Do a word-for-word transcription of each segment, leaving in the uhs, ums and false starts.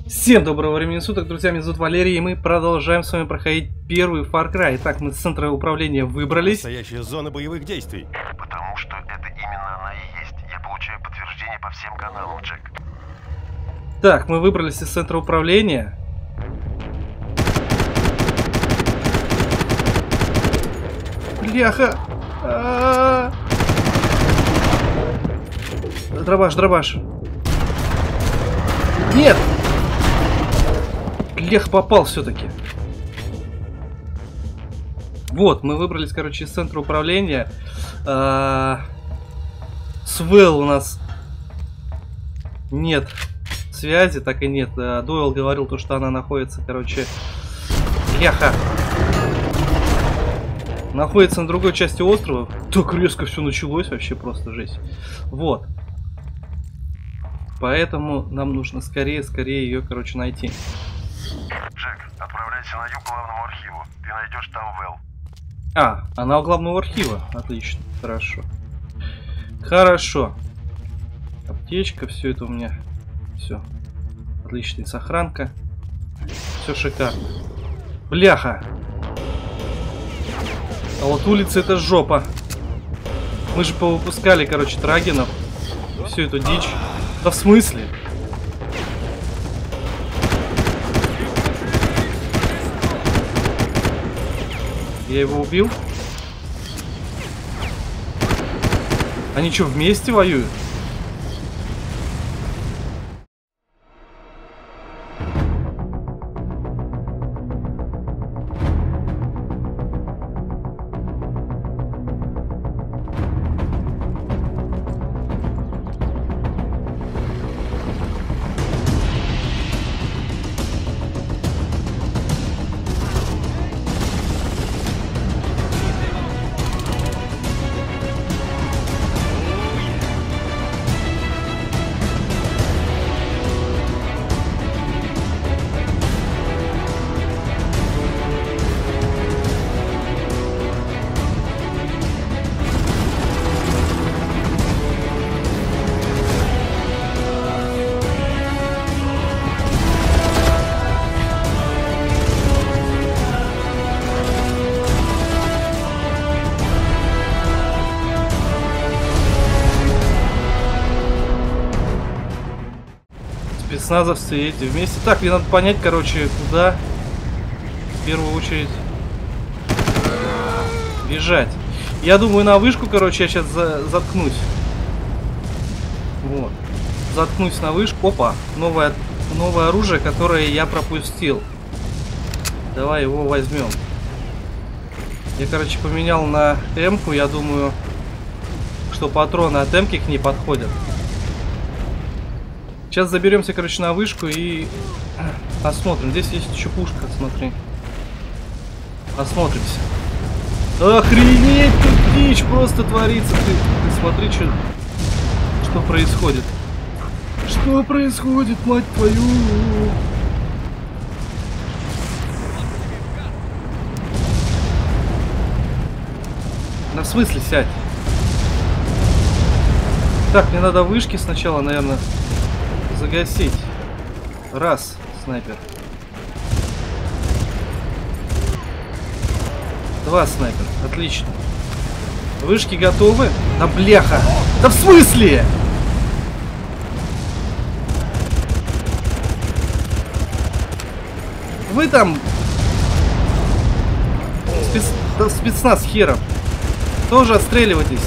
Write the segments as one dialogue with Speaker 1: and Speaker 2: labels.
Speaker 1: Всем доброго времени суток, друзья, меня зовут Валерий, и мы продолжаем с вами проходить первый Far Cry. Итак, мы с центра управления выбрались.
Speaker 2: Настоящая зона боевых действий.
Speaker 3: Потому что это именно она и есть. Я получаю подтверждение по всем каналам, Джек.
Speaker 1: Так, мы выбрались из центра управления. Бляха! А-а-а! Дробаш, дробаш. Нет! Лех попал все-таки. Вот, мы выбрались, короче, из центра управления. А-а-а. С Вэл у нас нет связи, так и нет. Дойл говорил, то, что она находится, короче, Леха. Находится на другой части острова. Так резко все началось, вообще просто жесть. Вот. Поэтому нам нужно скорее-скорее ее, короче, найти.
Speaker 3: Джек, отправляйся на юг к главному архиву. Ты найдешь там Вэл.
Speaker 1: А, она у главного архива. Отлично, хорошо. Хорошо. Аптечка, все это у меня. Все. Отличная сохранка. Все шикарно. Бляха. А вот улица это жопа. Мы же повыпускали, короче, трагенов. Всю эту дичь. Да в смысле? Я его убил? Они что, вместе воюют? Спецназовцы эти вместе. Так, мне надо понять, короче, куда в первую очередь бежать. Я думаю, на вышку, короче, я сейчас за заткнусь. Вот. Заткнусь на вышку. Опа, новое, новое оружие, которое я пропустил. Давай его возьмем. Я, короче, поменял на М-ку. Я думаю, что патроны от М-ки к ней подходят. Сейчас заберемся, короче, на вышку и осмотрим. Здесь есть еще пушка, смотри. Осмотримся. Охренеть, тут дичь просто творится. Ты, ты смотри, что, что происходит. Что происходит, мать твою? На смысле сядь? Так, мне надо вышки сначала, наверное, загасить. Раз, снайпер. Два, снайпер. Отлично. Вышки готовы? Да бляха! Да в смысле? Вы там Спец... да, спецназ хером. Тоже отстреливайтесь.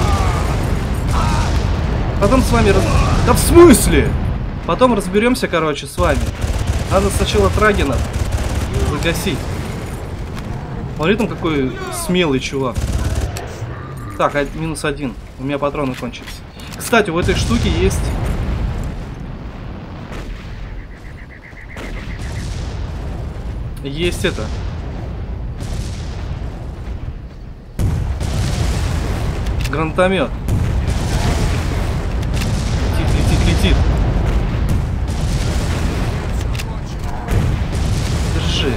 Speaker 1: Потом с вами раз... Да в смысле? Потом разберемся, короче, с вами. Надо сначала трагена загасить. Смотри, там какой смелый чувак. Так, минус один. У меня патроны кончились. Кстати, у этой штуки есть... Есть это. Гранатомет. Летит, летит, летит. Держи.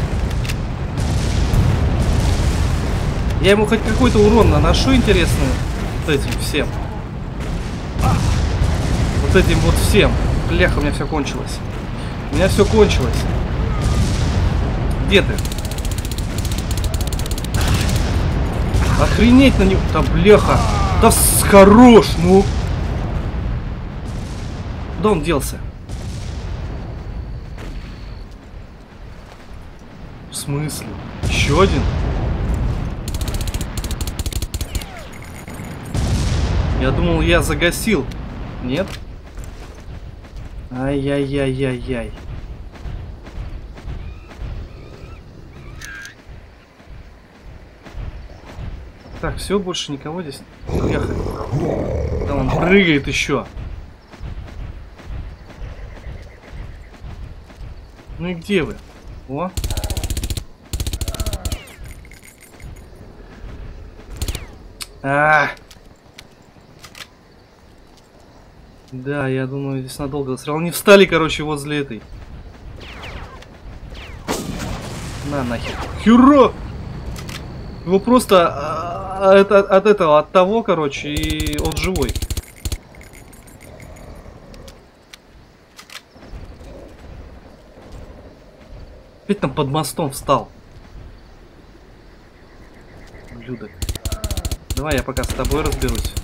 Speaker 1: Я ему хоть какой-то урон наношу, интересно, вот этим всем. Вот этим вот всем. Бляха, у меня все кончилось. У меня все кончилось. Где ты? Охренеть на него. Да бляха. Да хорош, ну. Куда он делся? В смысле? Еще один? Я думал, я загасил. Нет? Ай-яй-яй-яй-яй. Так, все, больше никого здесь. Ехали. Там он прыгает еще. Ну и где вы? О. А. Да, я думаю, здесь надолго. Все равно не встали, короче, возле этой. На нахер. Хюра! Его просто а, это, от этого, от того, короче, и он живой. Опять там под мостом встал. Ублюдок. Давай я пока с тобой разберусь.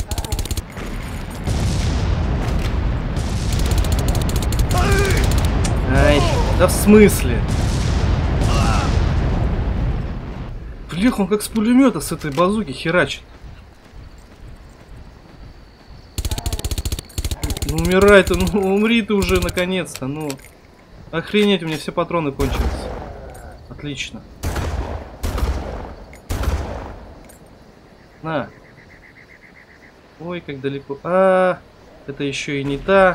Speaker 1: Ай, да в смысле? Блях, он как с пулемета с этой базуки херачит. Ну умирай ты, ну умри ты уже наконец-то, ну. Охренеть, у меня все патроны кончились. Отлично. На. Ой, как далеко. А, это еще и не та.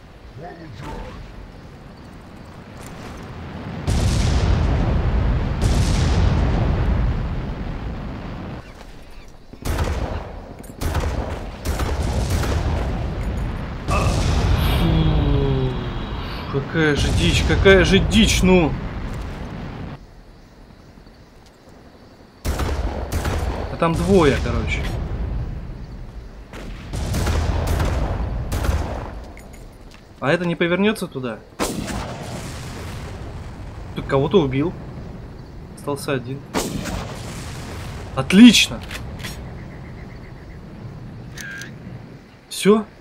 Speaker 1: Какая же дичь, какая же дичь, ну. А там двое, короче. А это не повернется туда? Тут кого-то убил. Остался один. Отлично. Все.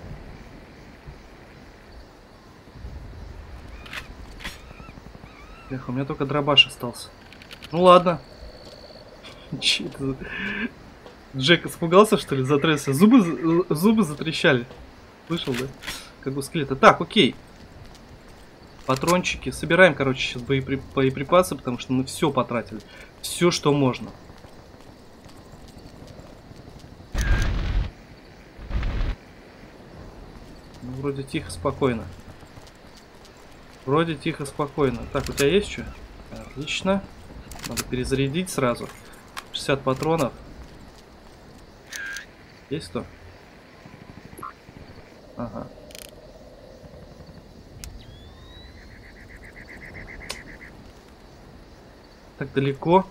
Speaker 1: Эх, у меня только дробаш остался. Ну ладно. Че это? Джек испугался, что ли, затрясся? Зубы, зубы затрещали. Слышал, да? Как у скелета. Так, окей. Патрончики. Собираем, короче, сейчас боепри... боеприпасы, потому что мы все потратили. Все, что можно. Ну, вроде тихо, спокойно. Вроде тихо, спокойно. Так, у тебя есть что? Отлично. Надо перезарядить сразу. шестьдесят патронов. Есть кто? Ага. Так далеко.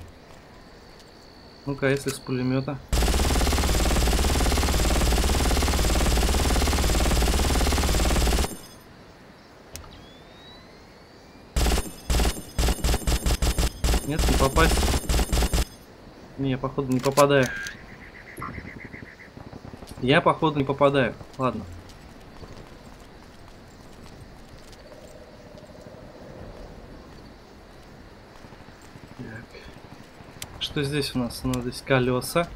Speaker 1: Ну-ка, если с пулемета. Нет, не попасть. Не, я походу не попадаю. Я походу не попадаю. Ладно. Так. Что здесь у нас? У нас здесь колеса.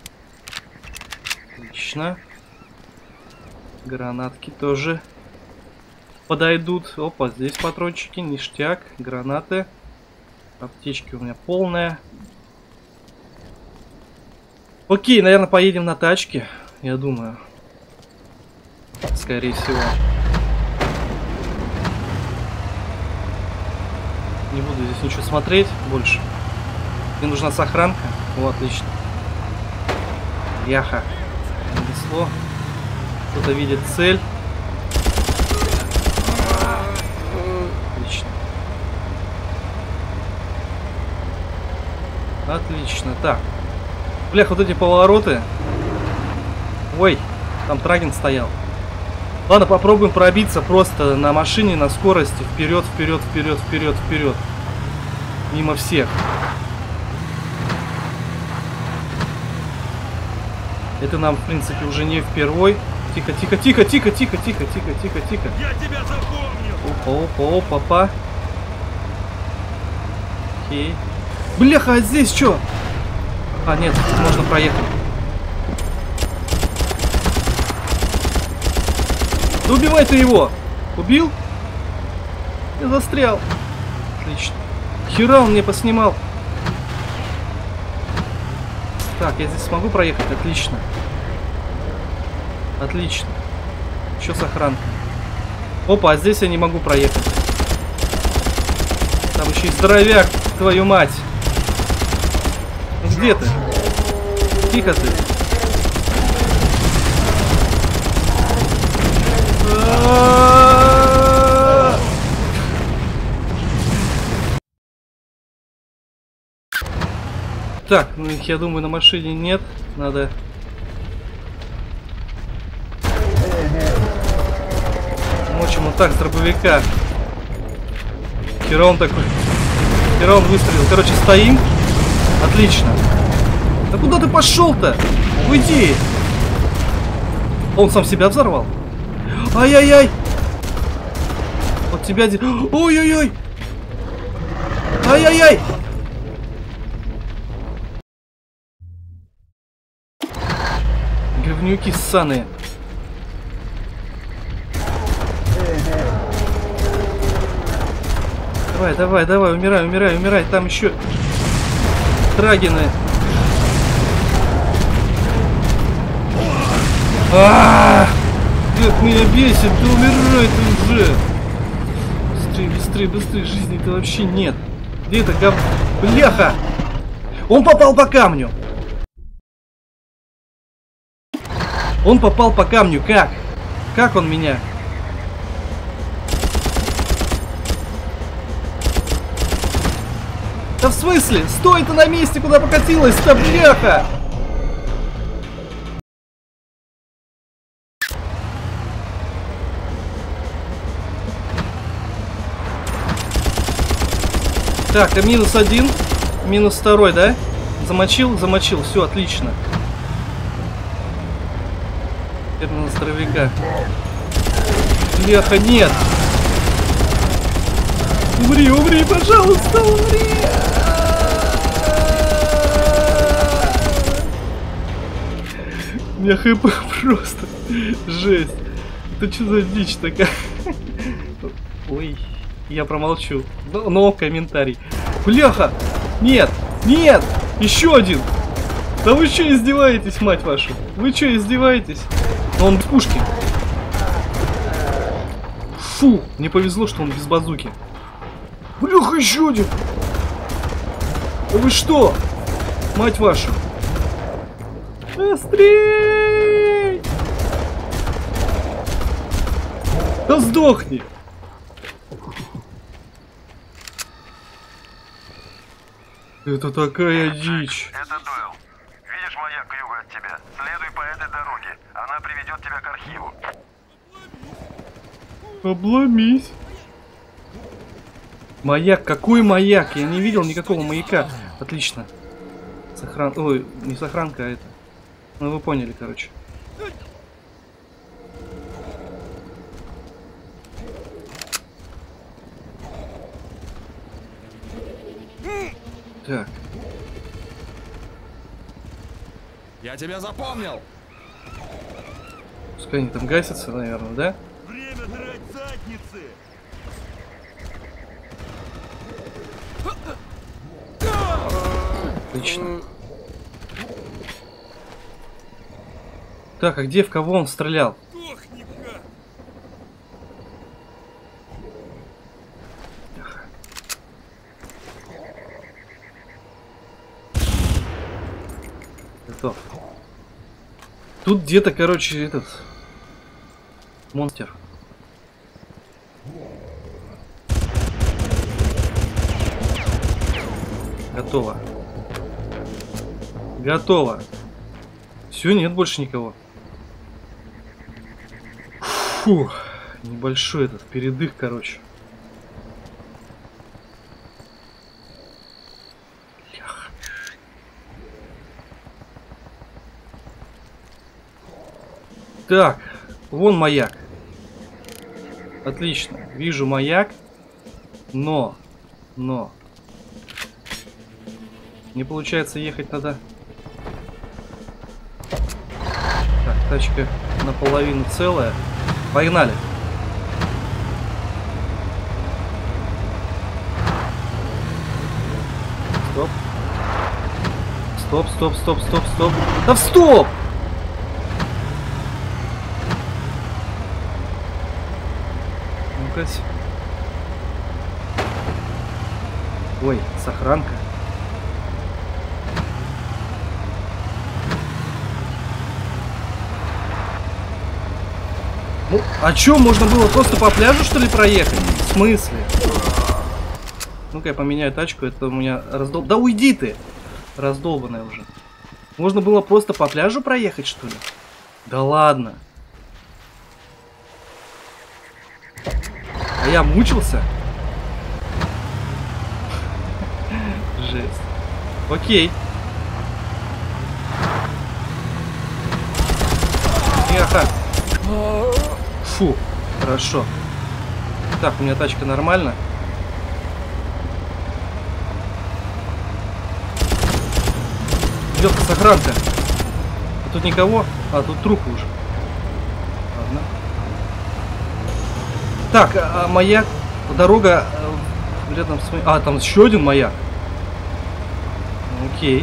Speaker 1: Отлично. Гранатки тоже подойдут. Опа, здесь патрончики, ништяк, гранаты. Аптечки у меня полная. Окей, наверное, поедем на тачке. Я думаю. Скорее всего. Не буду здесь ничего смотреть больше. Мне нужна сохранка. О, отлично. Яха. Нанесло. Кто-то видит цель. Отлично. Отлично. Так. Блях, вот эти повороты. Ой, там Траген стоял. Ладно, попробуем пробиться просто на машине, на скорости. Вперед, вперед, вперед, вперед, вперед. Мимо всех. Это нам, в принципе, уже не впервой. Тихо, тихо, тихо, тихо, тихо, тихо, тихо, тихо, тихо.
Speaker 4: Я тебя запомню!
Speaker 1: Опа, опа, опа, опа. Окей. Бляха, а здесь что? А, нет, можно проехать. Да убивай ты его! Убил? Я застрял. Отлично. Хера он мне поснимал. Так, я здесь смогу проехать? Отлично. Отлично. Еще с охранкой. Опа, а здесь я не могу проехать. Там еще и здоровяк, твою мать. Ну где ты? Тихо ты. Так, ну их, я думаю, на машине нет. Надо... Мочим вот так с дробовика. Хера он такой. Хера он выстрелил. Короче, стоим. Отлично. Да куда ты пошел-то? Уйди. Он сам себя взорвал. Ай-яй-яй. Вот тебя... Ой-ой-ой. Ай-яй-яй. Говнюки ссаные. Давай, давай, давай, умирай, умирай, умирай. Там еще трагины. А-а-а! Как меня бесит, да умирай ты уже. Быстрее, быстрее, быстрее. Жизни-то вообще нет. Где это гов... Бляха! Он попал по камню. Он попал по камню. Как? Как он меня? Да в смысле? Стой ты на месте, куда покатилась-то, бляха! Так, а минус один, минус второй, да? Замочил, замочил, все, отлично. Это на здоровяка. Бляха, нет! Умри, умри, пожалуйста, умри! У меня хп просто жесть. Это что за дичь такая? Ой, я промолчу. Но, но комментарий. Бляха! Нет! Нет! Еще один! Да вы что издеваетесь, мать вашу? Вы что издеваетесь? Но он без пушки. Фу! Мне повезло, что он без базуки. Бляха, еще один! Да вы что? Мать вашу! Быстрей! Да сдохни! Это такая дичь.
Speaker 3: Это Дойл. Видишь маяк к югу от тебя? Следуй по этой дороге. Она приведет тебя к архиву.
Speaker 1: Обломись. Маяк? Какой маяк? Я не видел никакого маяка. Отлично. Сохран... Ой, не сохранка, а это. Ну, вы поняли, короче. Так.
Speaker 4: Я тебя запомнил!
Speaker 1: Пускай они там гасятся, наверное, да?
Speaker 4: Время драть задницы!
Speaker 1: Отлично. Так, а где, в кого он стрелял? Готов. Тут где-то, короче, этот монстр. Готово. Готово. Все, нет больше никого. Фу, небольшой этот передых, короче. Так, вон маяк. Отлично, вижу маяк, но, но, не получается ехать надо. Так, тачка наполовину целая. Погнали. Стоп. Стоп, стоп, стоп, стоп, стоп. Да в стоп! Ну-ка. Ой, сохранка. Ну, а чё, можно было просто по пляжу, что ли, проехать? В смысле? Ну-ка, я поменяю тачку, это у меня раздол... Да уйди ты! Раздолбанная уже. Можно было просто по пляжу проехать, что ли? Да ладно. А я мучился? Жесть. Окей. Ехать. Фу, хорошо. Так, у меня тачка нормально. Идет сохранка. А тут никого? А, тут трупы уже. Ладно. Так, а, а маяк, дорога а, рядом с моим... А, там еще один маяк. Окей.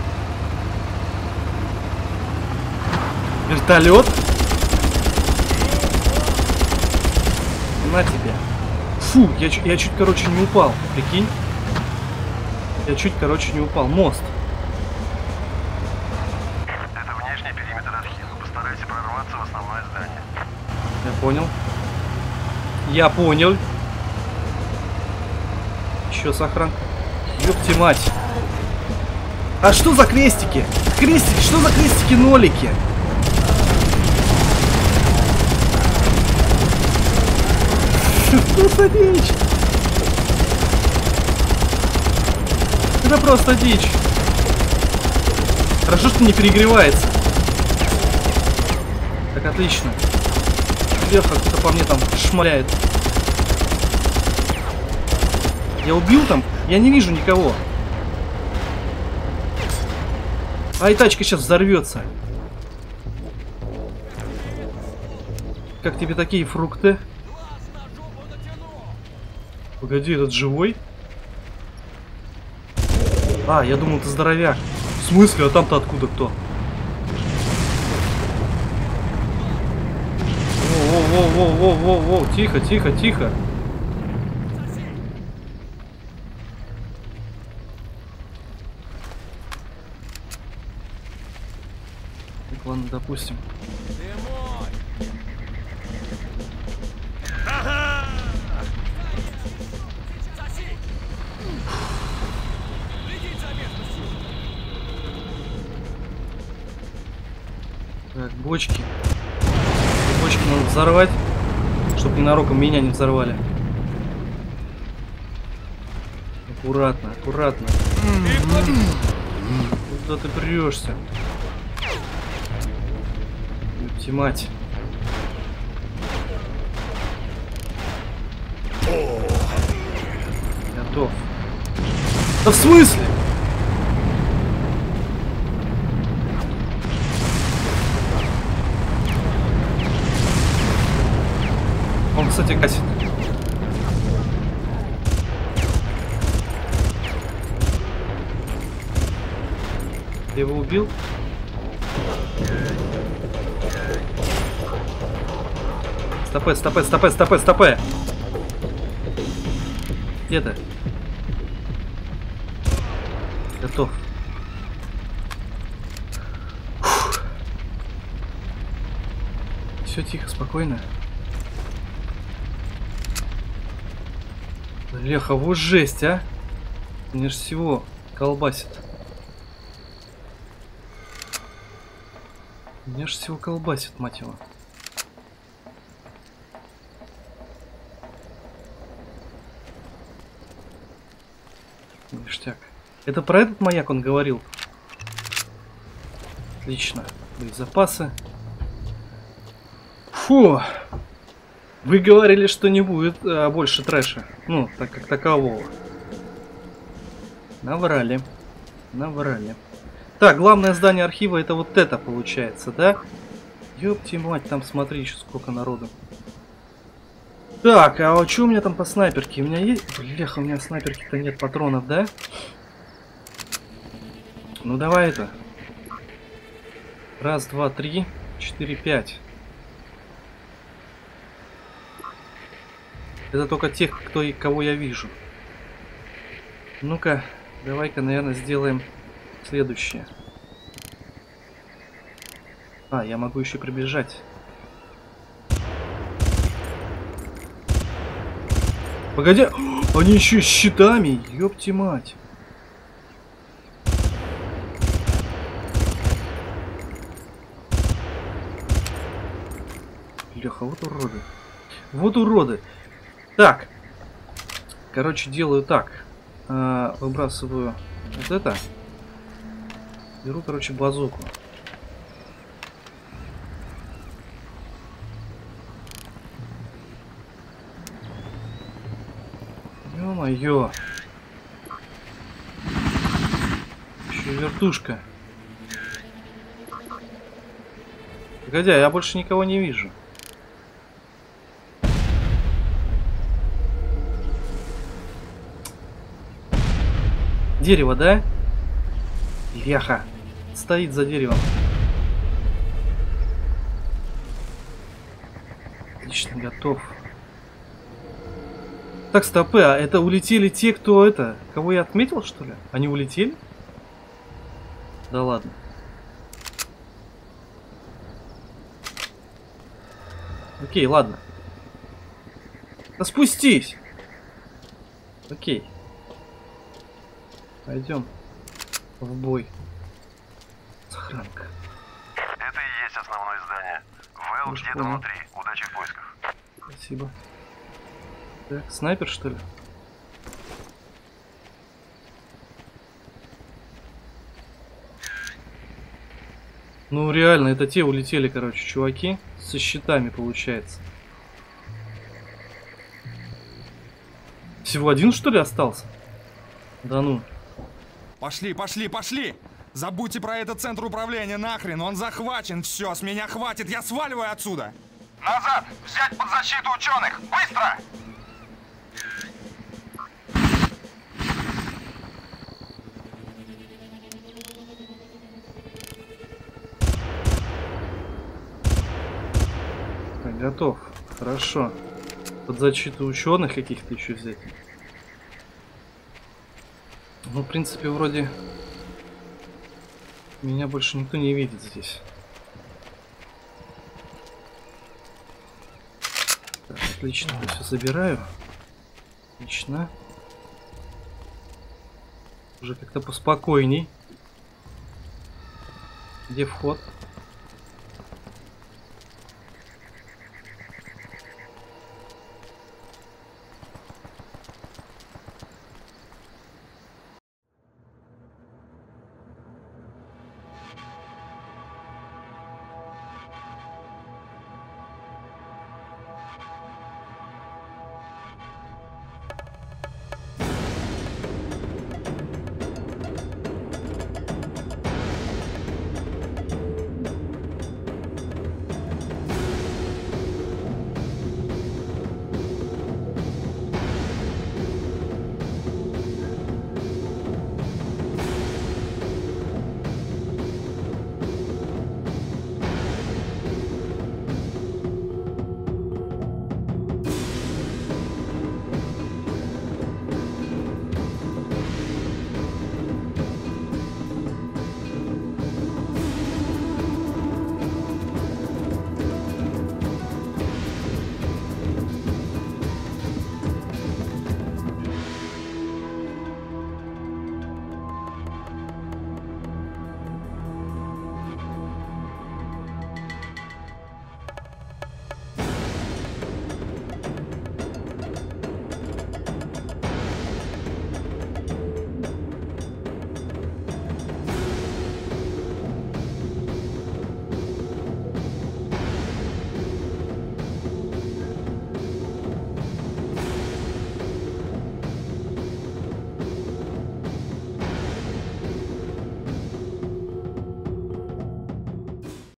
Speaker 1: Вертолет. На тебе. Фу, я, я чуть, короче, не упал. Прикинь. Я чуть, короче, не упал. Мост.
Speaker 3: Это внешний периметр архива. Постарайся прорваться в основное здание.
Speaker 1: Я понял. Я понял. Еще сохранка. Ёпти мать. А что за крестики? Крестики, что за крестики-нолики? Что за дичь? Это просто дичь. Хорошо, что не перегревается. Так, отлично. Леха кто-то по мне там шмаляет. Я убил там? Я не вижу никого. А и тачка сейчас взорвется. Как тебе такие фрукты? Погоди, этот живой? А, я думал, ты здоровяк. В смысле? А там-то откуда кто? Воу-воу-воу-воу-воу-воу. Тихо, тихо, тихо. Так, ладно, допустим. Так, бочки. Бочки надо взорвать, чтобы ненароком меня не взорвали. Аккуратно, аккуратно. Куда ты прешься? Ёпти мать. Готов. Да в смысле? Он, кстати, гасит. Ты его убил? Стопэ, стопэ, стопэ, стопэ, стопэ. Где ты? Готов. Все тихо, спокойно. Леха, вот жесть, а? Мне ж всего колбасит. Мне ж всего колбасит, мать его. Ништяк. Это про этот маяк он говорил. Отлично. Боезапасы. Фу. Вы говорили, что не будет а, больше трэша. Ну, так как такового. Наврали. Наврали. Так, главное здание архива это вот это получается, да? Ёпти мать, там смотри еще сколько народу. Так, а что у меня там по снайперке? У меня есть... Бляха, у меня снайперки-то нет патронов, да? Ну давай это. Раз, два, три, четыре, пять. Это только тех, кто и кого я вижу. Ну-ка, давай-ка, наверное, сделаем следующее. А, я могу еще прибежать. Погоди, они еще с щитами, ёпти мать. Леха, вот уроды. Вот уроды. Так. Короче, делаю так. А, выбрасываю вот это. Беру, короче, базуку. Ё-моё. Еще вертушка. Погоди, я больше никого не вижу. Дерево, да? Леха. Стоит за деревом. Отлично, готов. Так, стопы, а это улетели те, кто это... Кого я отметил, что ли? Они улетели? Да ладно. Окей, ладно. Да спустись! Окей. Пойдем в бой. Сохранка.
Speaker 3: Это и есть основное здание. Вэл
Speaker 1: Уж
Speaker 3: где-то
Speaker 1: понял.
Speaker 3: внутри. Удачи в поисках.
Speaker 1: Спасибо. Так, снайпер, что ли? Ну, реально, это те улетели, короче, чуваки. Со щитами, получается. Всего один, что ли, остался? Да ну.
Speaker 4: Пошли, пошли, пошли! Забудьте про этот центр управления нахрен, он захвачен, все, с меня хватит, я сваливаю отсюда!
Speaker 3: Назад! Взять под защиту ученых! Быстро!
Speaker 1: Так, готов. Хорошо. Под защиту ученых каких-то еще взять. Ну, в принципе, вроде меня больше никто не видит здесь. Так, отлично, я все забираю. Отлично. Уже как-то поспокойней. Где вход?